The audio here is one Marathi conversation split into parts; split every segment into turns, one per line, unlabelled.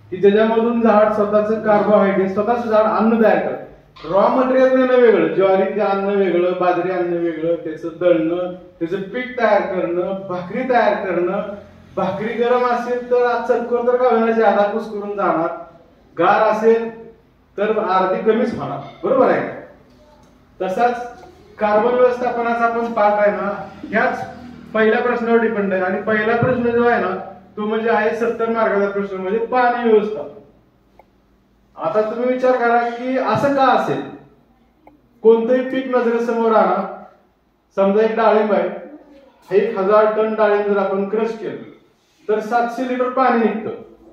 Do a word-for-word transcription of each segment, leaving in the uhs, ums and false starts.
की ज्याच्यामधून झाड स्वतःचं कार्बोहायड्रेट स्वतःच झाड अन्न तयार करतं. रॉ मटेरियल देणं वेगळं, ज्वारीचे अन्न वेगळं, बाजरी अन्न वेगळं, त्याचं दळणं, त्याचं पीठ तयार करणं, भाकरी तयार करणं. भाकरी गरम असेल तर आज चटकोर तर का होण्याची आधा कुसकरून जाणार, गार असेल तर अर्धी कमीच होणार, बरोबर आहे. तसाच कार्बन व्यवस्थापनाचा आपण पाठ आहे ना, ह्याच पहिल्या प्रश्नावर डिपेंड आहे. आणि पहिला प्रश्न जो आहे ना तो म्हणजे आहे सत्तर मार्काचा प्रश्न, म्हणजे पाणी व्यवस्थापन. आता तुम्ही विचार करा की असं का असेल. कोणतंही पीक नजरेसमोर आणा, समजा एक डाळिंब आहे, एक हजार टन डाळिंब जर आपण क्रश केलं तर सातशे लिटर पाणी निघतं.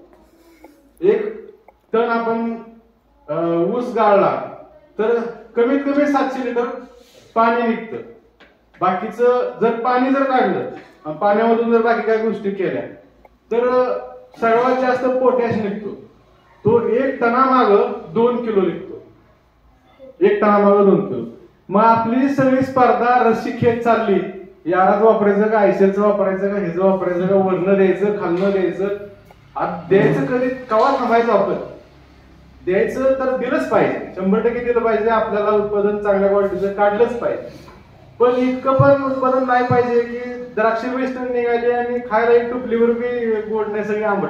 एक टन आपण ऊस गाळला तर कमीत कमी सातशे लिटर पाणी निघतं. बाकीचं जर पाणी जर काढलं, पाण्यामधून जर बाकी काही गोष्टी केल्या तर सर्वात जास्त पोटॅश निघतो. तो एक टनामाग दोन किलो निघतो. एक टनामाग दोन किलो. मग आपली सगळी स्पर्धा रस्सी खेच चालली, याराच वापरायचं का, आयसेलचं वापरायचं का, हेच वापरायचं का, वरनं द्यायचं खालनं द्यायचं. आता द्यायचं कधी कवा थांबायचं, आपण द्यायचं तर दिलंच पाहिजे, शंभर टक्के दिलं पाहिजे. आपल्याला उत्पादन चांगल्या क्वालिटीचं काढलंच पाहिजे. पण इतकं पण उत्पादन नाही पाहिजे की द्राक्ष वेस्टर्न निघाली आणि खायला एक टुपलीवर बी गोड नाही, सगळे आंबट.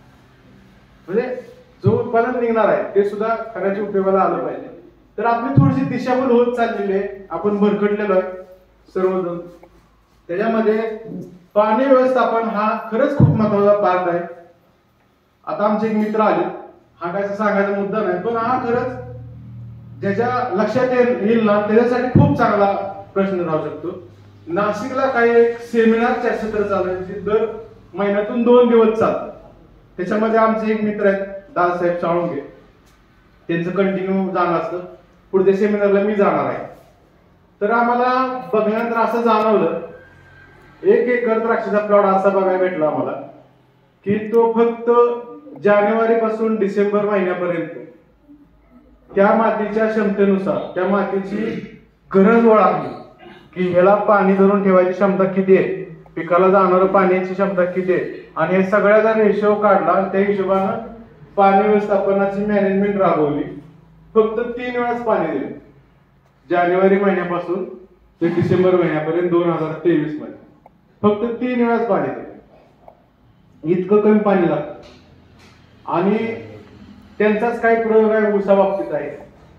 म्हणजे जो उत्पादन निघणार आहे ते सुद्धा खाण्याच्या उपयोगाला आलं पाहिजे. तर आपली थोडीशी दिशाभूल होत चाललेली आहे, आपण भरकटलेलो आहे सर्वजण. त्याच्यामध्ये पाणी व्यवस्थापन हा खरंच खूप महत्वाचा पार्ट आहे. आता आमचे एक मित्र आले, हा काय सांगायचा मुद्दा नाही, पण हा खरंच ज्याच्या लक्षात येईल ना त्याच्यासाठी खूप चांगला प्रश्न राहू शकतो. नाशिकला काही एक सेमिनार चर्चासत्र चालवायची दर महिन्यातून दोन दिवस चालतात. त्याच्यामध्ये आमचे एक मित्र आहेत दादासाहेब साळुंखे, त्यांचं कंटिन्यू जाणं असतं. पुढच्या सेमिनारला मी जाणार आहे. तर आम्हाला बघल्यानंतर असं जाणवलं, एक एकर द्राक्षाचा प्लॉट असा बघायला भेटला आम्हाला की तो फक्त जानेवारी पासून डिसेंबर महिन्यापर्यंत त्या मातीच्या क्षमतेनुसार त्या मातीची गरज ओळखली की ह्याला पाणी धरून ठेवायची क्षमता किती आहे, पिकाला जाणारं पाण्याची क्षमता किती आहे, आणि हे सगळ्याचा रेशो काढला. त्या हिशोबानं पाणी व्यवस्थापनाची मॅनेजमेंट राबवली. फक्त तीन वेळाच पाणी दिले, जानेवारी महिन्यापासून ते डिसेंबर महिन्यापर्यंत दोन हजार तेवीस मध्ये फक्त तीन वेळाच पाणी दिले. इतकं कमी पाणी लागतं. आणि त्यांचाच काही प्रयोग आहे ऊसा बाबतीत आहे.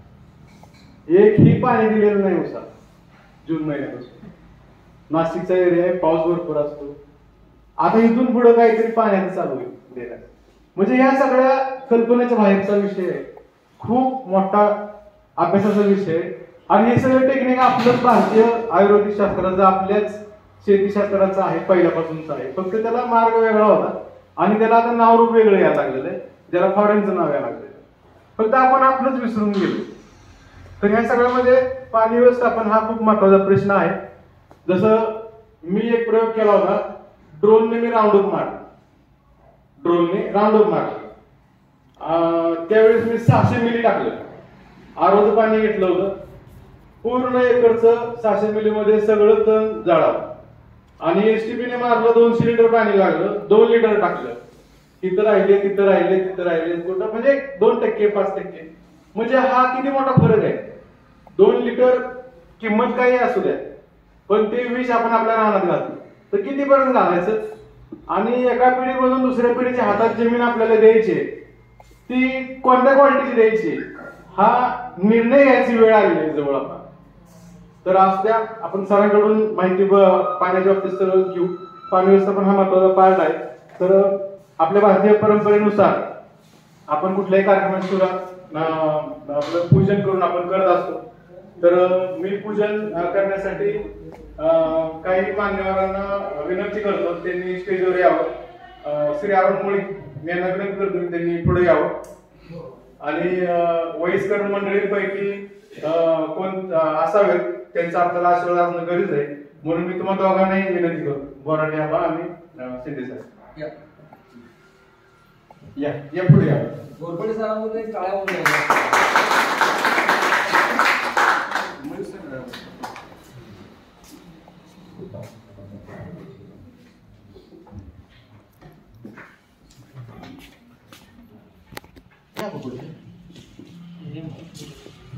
एकही पाणी दिलेलं नाही ऊसा जून महिन्यापासून. नाशिकचा एरिया आहे, पाऊस भरपूर असतो. आता इथून पुढे काहीतरी पाण्याचं चालू आहे. म्हणजे या सगळ्या कल्पनेच्या बाहेरचा विषय आहे, खूप मोठा अभ्यासाचा विषय आहे. आणि हे सगळं टेक्निक आपलंच भारतीय आयुर्वेदिक शास्त्राचं, आपल्याच शेतीशास्त्राचं आहे, पहिल्यापासूनच आहे. फक्त त्याला मार्ग वेगळा होता आणि त्याला आता नाव रूप वेगळं यायला लागलेलं आहे, ज्याला फॉरेनचं नाव यायला लागलेलं आहे. फक्त आपण आपलंच विसरून गेलो. तर ह्या सगळ्यामध्ये पाणी व्यवस्थापन हा खूप महत्वाचा प्रश्न आहे. जसं मी एक प्रयोग केला होता, ड्रोनने मी राऊंडअप मारला. ड्रोनने राऊंडअप मारला. त्यावेळेस मी सहाशे मिली टाकलं. आरोचं पाणी घेतलं होतं, पूर्ण एकरचं सहाशे मिली मध्ये सगळं तण जाळावं. आणि एसटीपीने मारलं, दोनशे लिटर पाणी लागलं, दोन लिटर टाकलं. तिथं राहिले तिथं राहिले तिथं राहिले कुठं, म्हणजे दोन टक्के पाच टक्के. म्हणजे हा किती मोठा फरक आहे. दोन लिटर किंमत काही असू द्या, पण ते विष आपण आपल्या रानात घालतो तर कितीपर्यंत घालायचं. आणि एका पिढीमधून दुसऱ्या पिढीच्या हातात जमीन आपल्याला द्यायची, ती कोणत्या क्वालिटीची द्यायची हा निर्णय घ्यायची वेळ आलेली आहे जवळ आता. तर आज त्या आपण सरांकडून माहिती पाण्याच्या बाबतीत सर्व घेऊ. पाणी व्यवस्थापन हा महत्वाचा पार्ट आहे. तर आपल्या भारतीय परंपरेनुसार आपण कुठल्याही कार्यक्रमात सुरुवात आपलं पूजन करून आपण करत असतो. तर मी पूजन करण्यासाठी काही मान्यवरांना विनंती करतो, त्यांनी स्टेजवर यावं. श्री अरुण मुळी यांना विनंती करतो त्यांनी पुढे यावं. आणि वयस्कर मंडळींपैकी कोण असावेत त्यांचा आपल्याला आशीर्वाद असणं गरज आहे. म्हणून मी तुम्हाला दोघांनाही विनंती करतो, बोराडे आबा आणि शिंदे साहेब या या पुढे या.
गोरपडे सरांमध्ये काळ्या होऊन
घ्या बघू.